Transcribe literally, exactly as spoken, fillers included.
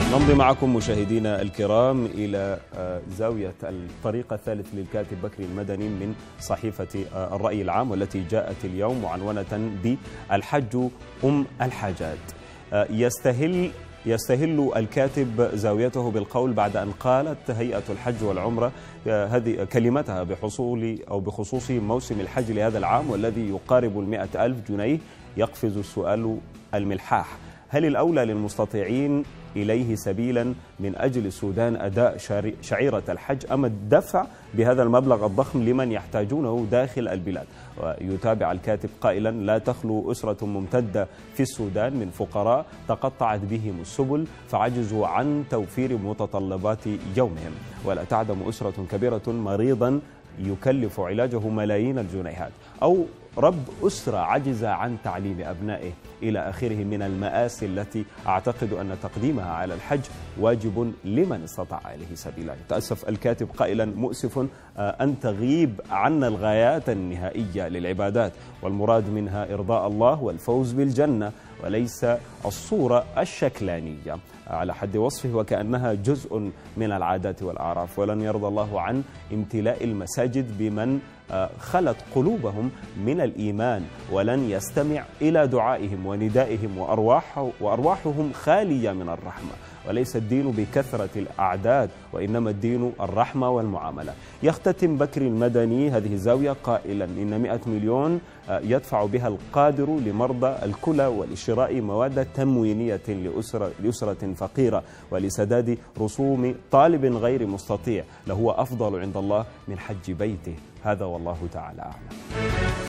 نمضي معكم مشاهدينا الكرام إلى زاوية الطريق الثالث للكاتب بكري المدني من صحيفة الرأي العام، والتي جاءت اليوم معنونة بالحج أم الحاجات. يستهل يستهل الكاتب زاويته بالقول بعد أن قالت هيئة الحج والعمرة هذه كلمتها بحصول أو بخصوص موسم الحج لهذا العام والذي يقارب المئة ألف جنيه. يقفز السؤال الملحاح: هل الأولى للمستطيعين إليه سبيلا من أجل السودان أداء شعيرة الحج أم الدفع بهذا المبلغ الضخم لمن يحتاجونه داخل البلاد؟ ويتابع الكاتب قائلا: لا تخلو أسرة ممتدة في السودان من فقراء تقطعت بهم السبل فعجزوا عن توفير متطلبات يومهم، ولا تعدم أسرة كبيرة مريضا يكلف علاجه ملايين الجنيهات، أو رب أسرة عجز عن تعليم أبنائه، إلى آخره من المآسي التي أعتقد أن تقديمها على الحج واجب لمن استطاع إليه سبيلا. تأسف الكاتب قائلا: مؤسف أن تغيب عنا الغايات النهائية للعبادات، والمراد منها إرضاء الله والفوز بالجنة، وليس الصورة الشكلانية على حد وصفه وكأنها جزء من العادات والأعراف. ولن يرضى الله عن امتلاء المساجد بمن خلت قلوبهم من الإيمان، ولن يستمع إلى دعائهم وندائهم وأرواح وأرواحهم خالية من الرحمة. وليس الدين بكثرة الأعداد، وإنما الدين الرحمة والمعاملة. يختتم بكري المدني هذه الزاوية قائلا: إن مئة مليون يدفع بها القادر لمرضى الكلى ولشراء مواد تموينية لأسرة, لأسرة فقيرة ولسداد رسوم طالب غير مستطيع لهو أفضل عند الله من حج بيته. هذا والله تعالى أعلم.